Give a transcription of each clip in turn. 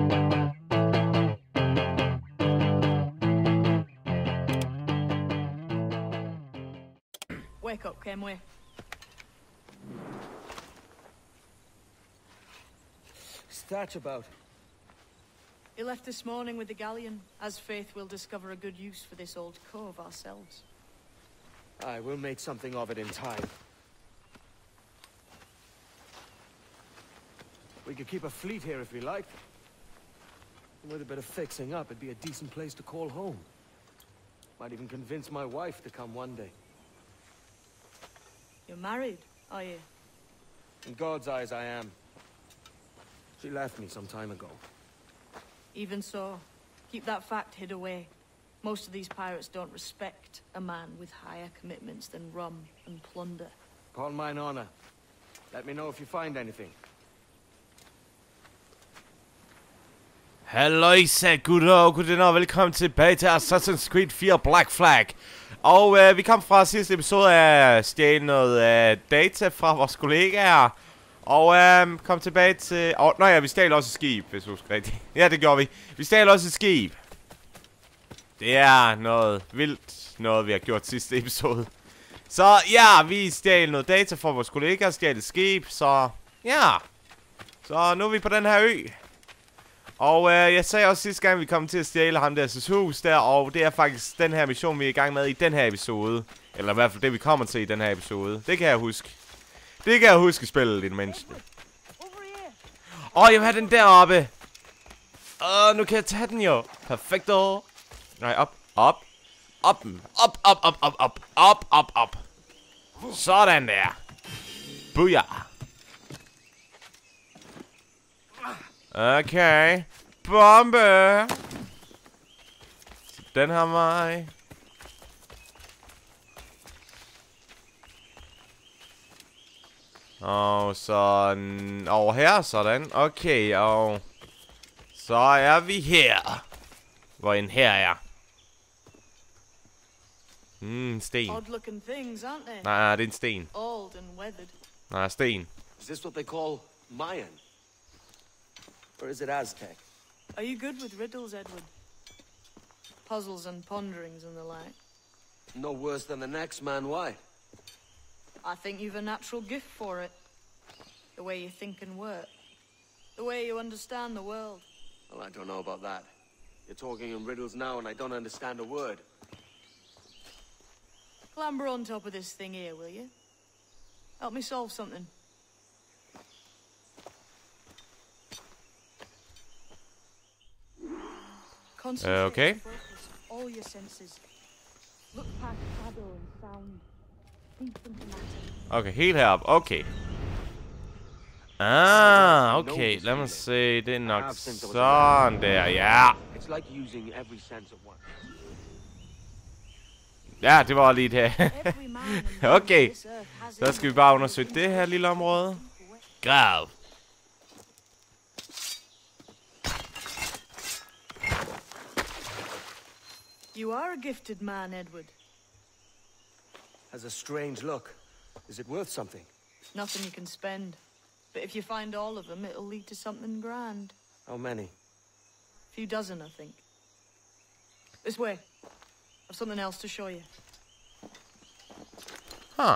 Wake up, Kenway. What's that about? He left this morning with the galleon, as faith we'll discover a good use for this old cove ourselves. Aye, we'll make something of it in time. We could keep a fleet here if we liked. And with a bit of fixing up, it'd be a decent place to call home. Might even convince my wife to come one day. You're married, are you? In God's eyes, I am. She left me some time ago. Even so, keep that fact hid away. Most of these pirates don't respect a man with higher commitments than rum and plunder. Upon mine honor. Let me know if you find anything. Halløjsa gutter og gutter, og velkommen tilbage til Assassin's Creed 4 Black Flag. Og vi kom fra sidste episode af at stjæle noget data fra vores kollegaer. Og kom tilbage til... ja, vi stjal også et skib, hvis du husker rigtigt. Ja, det gjorde vi. Vi stjal også et skib. Det er noget vildt, noget vi har gjort sidste episode. Så ja, vi stjal noget data fra vores kollegaer, stjal et skib, så ja. Så nu er vi på den her ø. Og jeg sagde også sidste gang, vi kom til at stjæle ham deres hus der, og det er faktisk den her mission, vi er i gang med i den her episode. Eller i hvert fald det, vi kommer til i den her episode. Det kan jeg huske. Det kan jeg huske spillet, lille menneske. Jeg vil have den deroppe. Nu kan jeg tage den jo. Perfekto. Nej, op. Op. Sådan der. Booyah. Okay. Bombe. Den har mig. Og sådan over her, sådan. Okay, og så er vi her. Hvor en her er. Sten. Odd-looking things, aren't they? Nej, det er en sten. Old and weathered. Nej, sten. Is this what they call Mayan? Or is it Aztec? Are you good with riddles, Edward? Puzzles and ponderings and the like? No worse than the next man, why? I think you've a natural gift for it. The way you think and work. The way you understand the world. Well, I don't know about that. You're talking in riddles now and I don't understand a word. Clamber on top of this thing here, will you? Help me solve something. Concentrate Okay. and focus all your senses. Look past shadow and sound. Deep into matter. Okay, helt herop. Okay. Okay. Lad mig se. Det er nok sådan der. Ja. It's like using every sense at once. Ja, det var lige det. Okay. Så skal vi bare undersøge det her lille område. Grav. You are a gifted man, Edward. Has a strange look. Is it worth something? Nothing you can spend. But if you find all of them, it'll lead to something grand. How many? A few dozen, I think. This way. I've something else to show you. Huh.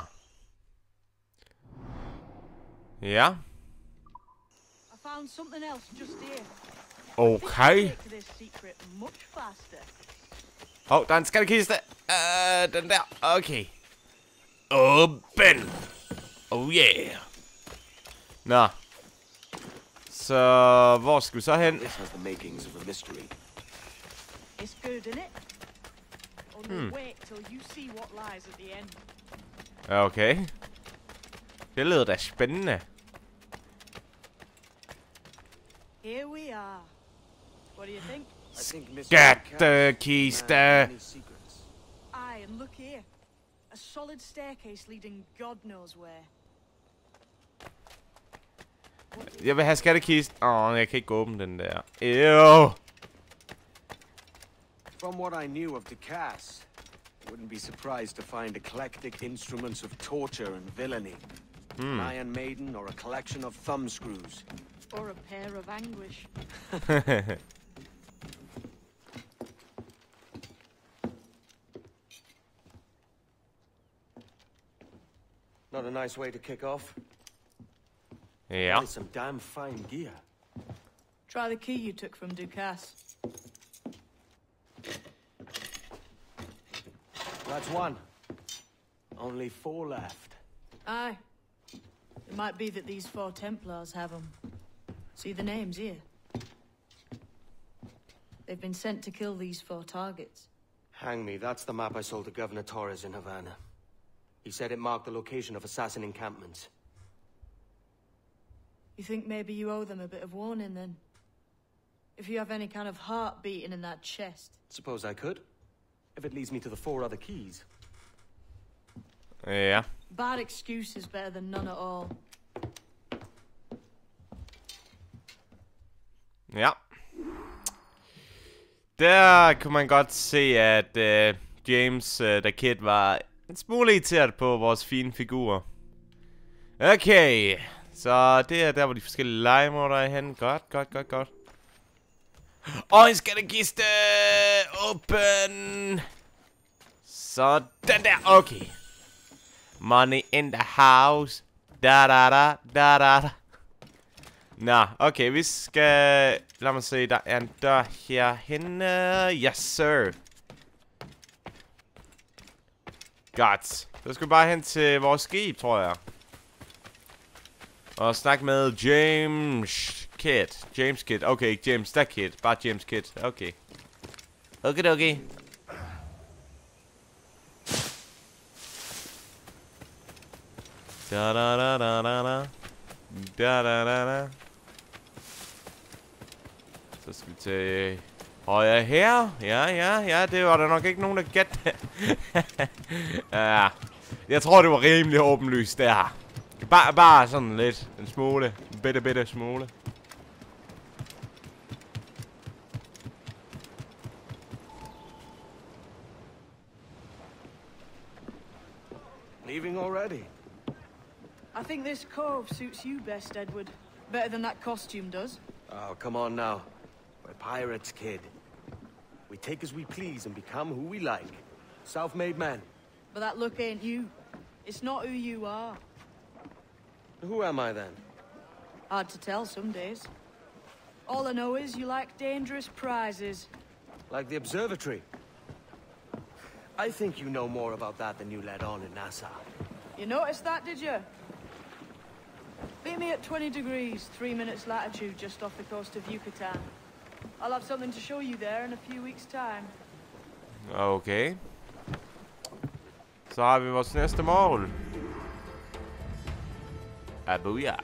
Ja. I found something else just here. Okay. To this secret much faster. Der er en skattekiste. Den der. Okay. Åben. Oh yeah. Nå. Så hvor skal vi så hen? This has the makings of a mystery. It's good, isn't it? Only wait till you see what lies at the end. Okay. Det lyder da spændende. Here we are. What do you think? I think Skattekiste. many secrets. Aye, and look here. A solid staircase leading God knows where. Jeg vil have skattekisten. Jeg kan ikke åbne den der. Ew. From what I knew of Ducasse, I wouldn't be surprised to find eclectic instruments of torture and villainy. Iron Maiden or a collection of thumbscrews. Or a pair of anguish. Not a nice way to kick off. Ja. That's some damn fine gear. Try the key you took from Ducasse. That's one. Only 4 left. Aye. It might be that these 4 Templars have them. See the names here? They've been sent to kill these 4 targets. Hang me, that's the map I sold to Governor Torres in Havana. He said it marked the location of assassin encampments. You think maybe you owe them a bit of warning, then? If you have any kind of heart beating in that chest. Suppose I could. If it leads me to the 4 other keys. Ja. Bad excuse is better than none at all. Ja. Der kunne man godt se, at James, da Kid var en smule irriteret på vores fine figurer. Okay. Så det er der, hvor de forskellige legemåder er hen. Godt. Og en skattekiste! Open! Sådan der, okay. Money in the house. Da. Nå, okay, vi skal... Lad mig se, der er en dør herhenne. Yes, sir. Godt. Så skal vi bare hen til vores skib, tror jeg. Og snakke med James Kid. Okay, ikke James, der Kid. Bare James Kid. Okay. Okay. Da. Så skal vi til højre her. Ja, det var der nok ikke nogen, der gætte. Ja, jeg tror, det var rimelig åbenlyst der. Bare sådan lidt. En smule. En bitte smule. Leaving already? I think this cove suits you best, Edward. Better than that costume does. Oh, come on now. We're pirates, kid. We take as we please and become who we like. Self-made men. But that look ain't you. It's not who you are. Who am I then? Hard to tell some days. All I know is you like dangerous prizes. Like the observatory. I think you know more about that than you let on in Nassau. You noticed that, did you? Meet me at 20 degrees, 3 minutes latitude, just off the coast of Yucatan. I'll have something to show you there in a few weeks' time. Okay. Så har vi vores næste mål. Abuja.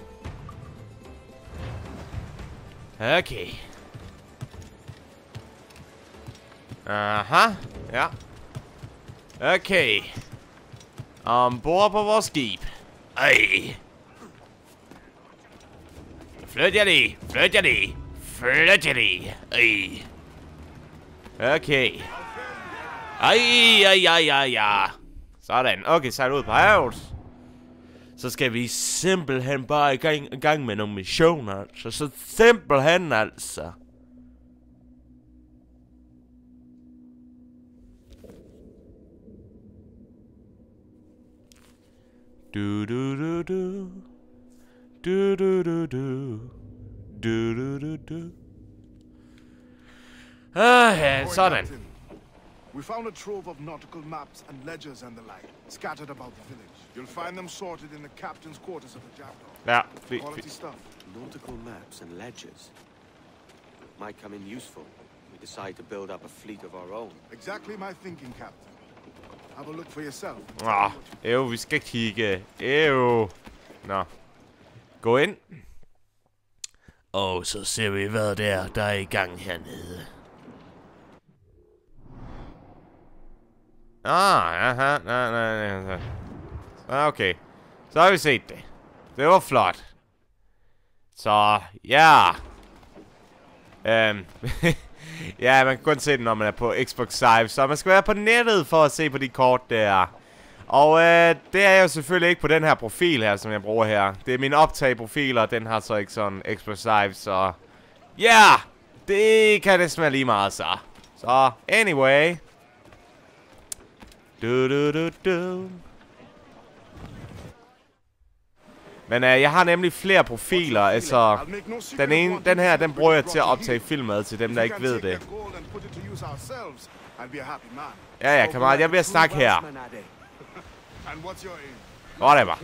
Okay. Aha. Ja. Okay. Ombord på vores skib. Ej. Flyt jer det. Ej. Okay. Ej. Sådan. Okay, sejl ud på havet. Så skal vi simpelthen bare i gang med nogle missioner. Så simpelthen altså. Du. Ja, sådan. We found a trove of nautical maps and ledgers and the like, scattered about the village. You'll find them sorted in the captain's quarters of the Jackdaw. Ja, Quality stuff. Nautical maps and ledgers. Might come in useful. We decide to build up a fleet of our own. Exactly my thinking, Captain. Have a look for yourself. Vi skal kigge. Nå. Gå ind. Og så ser vi, hvad der er i gang hernede. Nej. Okay. Så har vi set det. Det var flot. Så, ja. Ja, man kan kun se det, når man er på Xbox Live. Så man skal være på nettet for at se på de kort der. Og det er jeg jo selvfølgelig ikke på den her profil her, som jeg bruger her. Det er min optageprofil, og den har så ikke sådan expressive, så... Ja! Det kan det smage lige meget, så. Så, anyway. Men jeg har nemlig flere profiler, altså... Den her, den bruger jeg til at optage film med, til dem, der ikke ved det. Ja, kammerat, jeg vil snakke her. Whatever.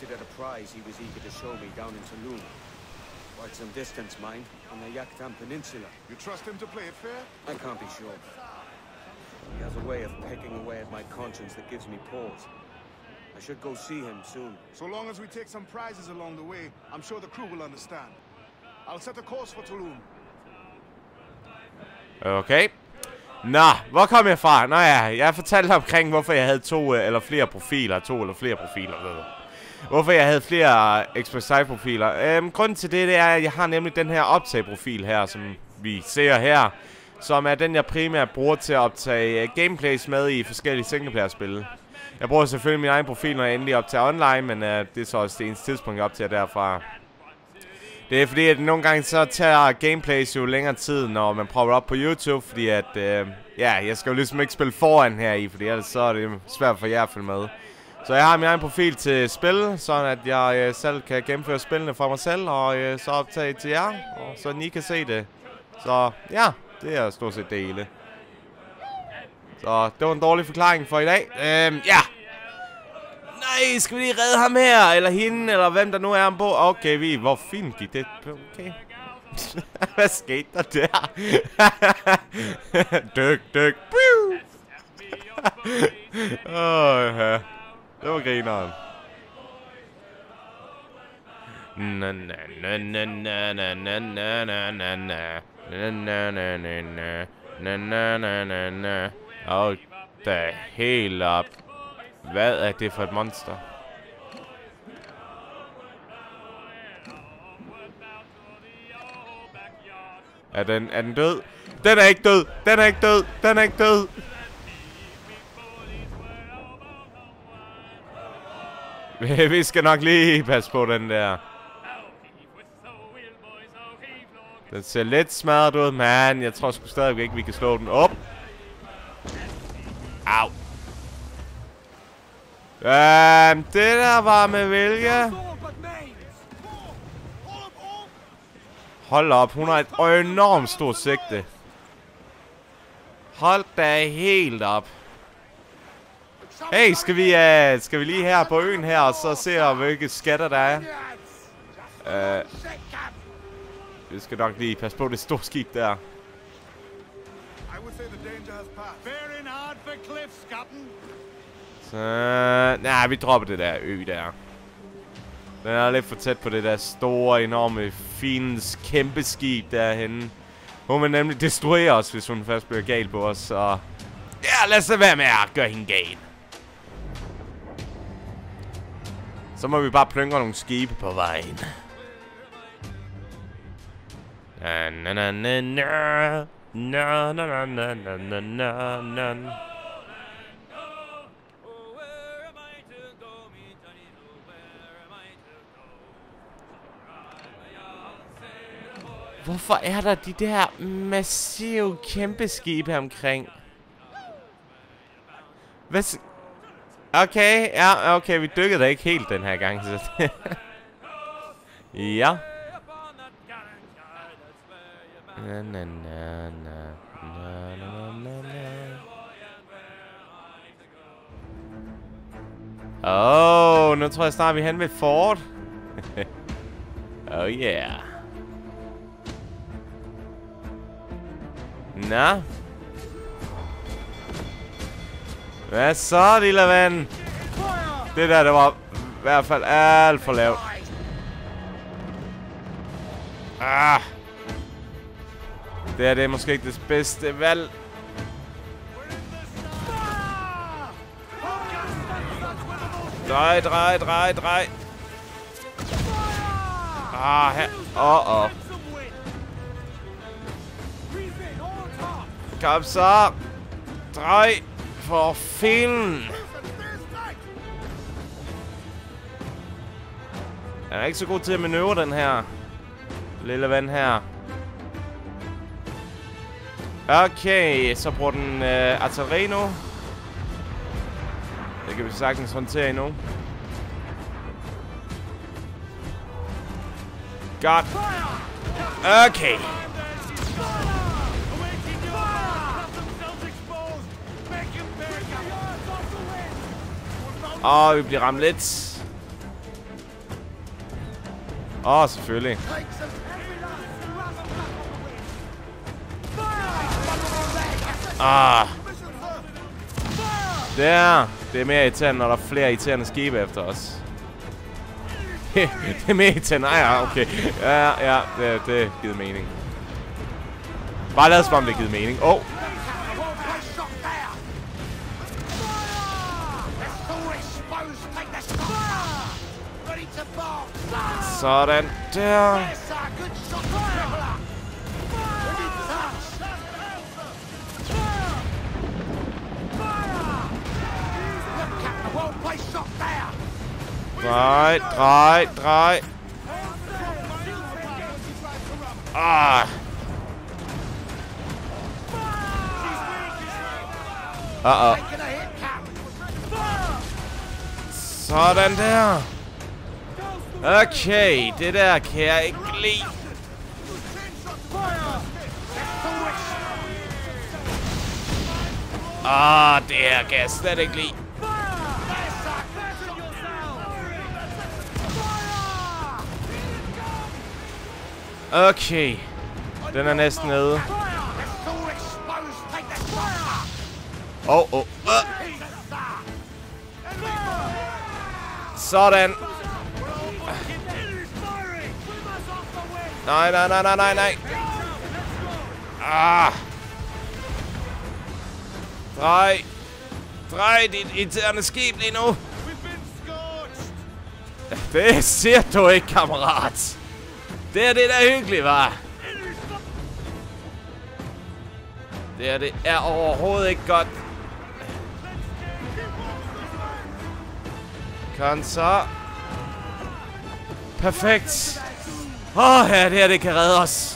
Quite some distance, mind, on the Yaktan Peninsula. You trust him to play it fair? I can't be sure. He has a way of pecking away at my conscience that gives me pause. I should go see him soon. So long as we take some prizes along the way, I'm sure the crew will understand. I'll set a course for Tulum. Okay. Nå, hvor kom jeg fra? Nå ja, jeg fortalte omkring, hvorfor jeg havde to eller flere profiler. Hvorfor jeg havde flere Expressive-profiler. Grunden til det er, at jeg har nemlig den her optag-profil her, som vi ser her. Som er den, jeg primært bruger til at optage gameplays med i forskellige singleplayer-spil. Jeg bruger selvfølgelig min egen profil, når jeg endelig optager online, men det er så også det eneste tidspunkt, jeg optager derfra. Det er fordi, at nogle gange så tager gameplays jo længere tid, når man prøver op på YouTube, fordi at, ja, jeg skal jo ligesom ikke spille foran her i, fordi ellers så er det svært for jer at følge med. Så jeg har min egen profil til spil, sådan at jeg selv kan gennemføre spillene for mig selv, og så optage til jer, og så I kan se det. Så ja, det er stort set det hele. Så det var en dårlig forklaring for i dag. Ja! Nej, skal vi lige redde ham her, eller hende, eller hvem der nu er ombord? Okay, hvor fint gik det? Okay. Hvad skete der der? Dyk. Ja. Det var grineren. Og da helt op. Hvad er det for et monster? Er den død? Den er ikke død! Den er ikke død! Vi skal nok lige passe på den der. Den ser lidt smadret ud, man. Jeg tror sgu stadigvæk ikke, vi kan slå den op. Au. Det der var med vilje. Hold op, hun har et enormt stort sigte. Hold da helt op. Hey, skal vi lige her på øen her, og så se hvilke skatter der er? Vi skal nok lige passe på det store skib der. Så, nej, vi dropper det der ø der. Den er lidt for tæt på det der store, enorme, fine, kæmpe skib derhenne. Hun vil nemlig destruere os, hvis hun først bliver gal på os, så... Ja, lad os være med at gøre hende gal. Så må vi bare plyngre nogle skibe på vejen. Hvorfor er der de der massive kæmpe skibe her omkring? Hvad? Okay, ja, okay, vi dykkede da ikke helt den her gang, så ja. Nu tror jeg snart vi er hen ved Fort. Oh yeah. Nå. Hvad så, lille ven? Det der, det var i hvert fald alt for lavt. Det er måske ikke det bedste valg. Drej. Her. Kom så. Drej. For filen. er ikke så god til at manøvrere den her lille ven her. Okay, så bruger den artilleri nu. Det kan vi sagtens håndtere endnu. Godt. Okay. Vi bliver ramt lidt. Selvfølgelig. Der. Det er mere irriterende, når der er flere irriterende skibe efter os. Det er mere irriterende. Okay. Ja, det giver mening. Bare lad os bare, om det giver mening. Sådan der. Drej. Sådan der. Okay, det der kan jeg ikke lide. Det her kan jeg slet ikke lide. Okay. Den er næsten nede. Sådan. Nej. Drej dit irriterende skib lige nu. Det siger du ikke, kammerat. Det er det, der er hyggeligt, hva'? Det er overhovedet ikke godt. Kan så. Perfekt. Ja, det her, det kan redde os.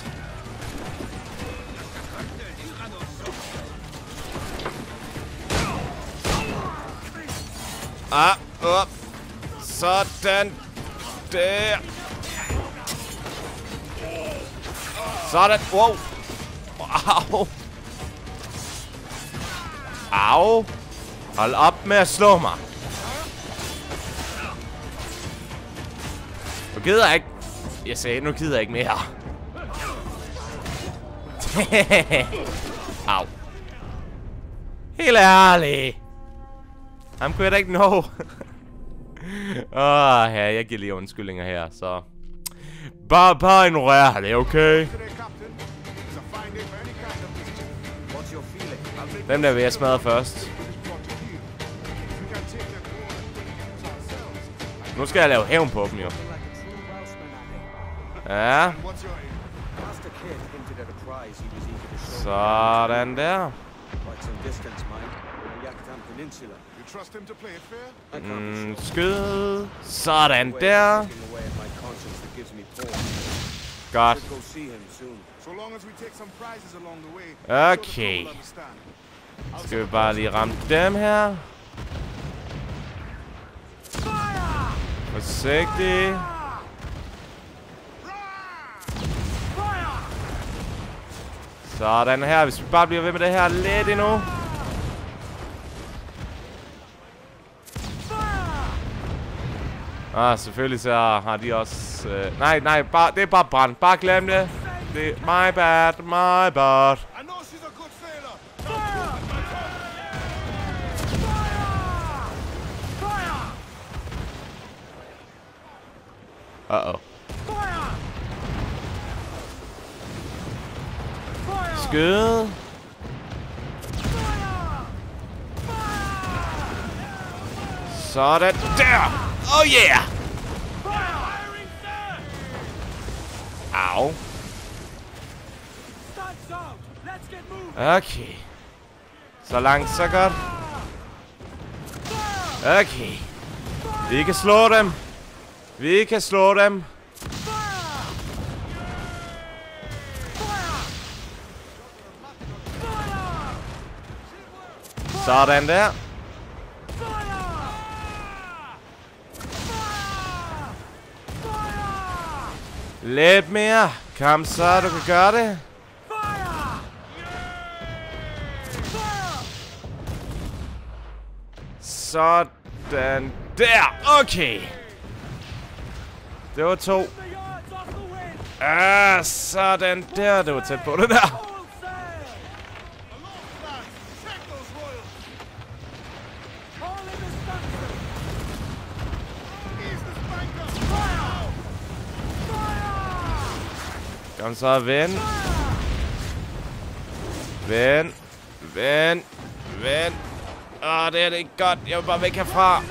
Sådan. Der. Sådan. Wow. Au. Hold op med at slå mig. Nu gider jeg ikke. Jeg sagde, nu gider jeg ikke mere. Au. Helt ærligt. Ham kunne jeg da ikke nå. Ja, jeg giver lige undskyldninger her, så... Bare ignorer det, okay? Dem der vil jeg smadre først. Nu skal jeg lave hævn på dem, jo. Ja. Sådan der. Skyd. Sådan der. Godt. Okay. Skal vi bare lige ramme dem her. Forsigtigt. Sådan her. Hvis vi bare bliver ved med det her lidt endnu. Selvfølgelig så har de også... nej, det er bare brand. Bare glem det. Det er my bad. Skyd. Sådan der. Oh yeah. Au. Okay. Så langt, så godt. Okay. Vi kan slå dem. Vi kan slå dem. Sådan der. Lidt mere. Kom så, du kan gøre det. Sådan der. Okay. Det var 2. Sådan der. Det var tæt på det der. Kom så, ven. Ven. Ven. Ven. Det er det ikke godt. Jeg vil bare væk herfra.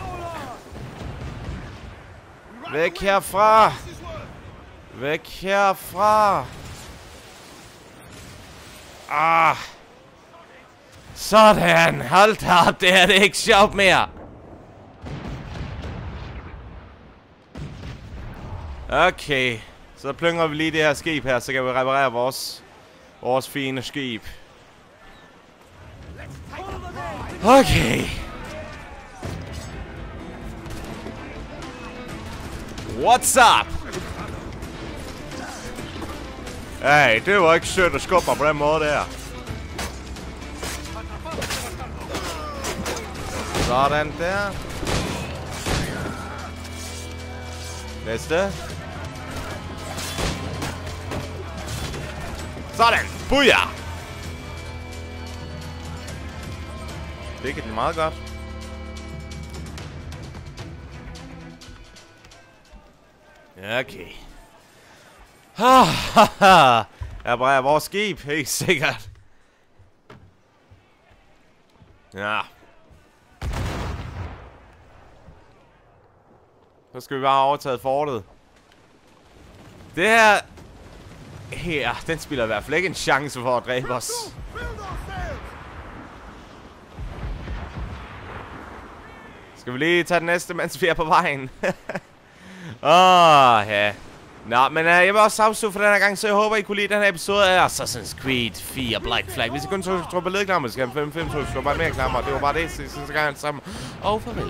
Væk herfra. Væk herfra. Sådan. Hold da op. Det er det ikke sjovt mere. Okay. Så plynger vi lige det her skib her, så kan vi reparere vores fine skib. Okay. What's up? Hey, det var ikke sødt at skubbe mig på den måde der. Sådan der. Næste. Sådan! Booyah! Det kan den meget godt. Okay. Her bare vores skib, helt sikkert. Ja. Så skal vi bare have overtaget fortet. Det her... den spiller i hvert fald ikke en chance for at dræbe os. Skal vi lige tage den næste, mens vi er på vejen? Ja. Nå, men jeg vil også afslutte for den her gang, så jeg håber, I kunne lide den her episode af Assassin's Creed 4 Black Flag. Hvis I kun trykke på ledknapper, så skal jeg 5 slå bare mere knapper. Det var bare det, så gang sammen. Og farvel.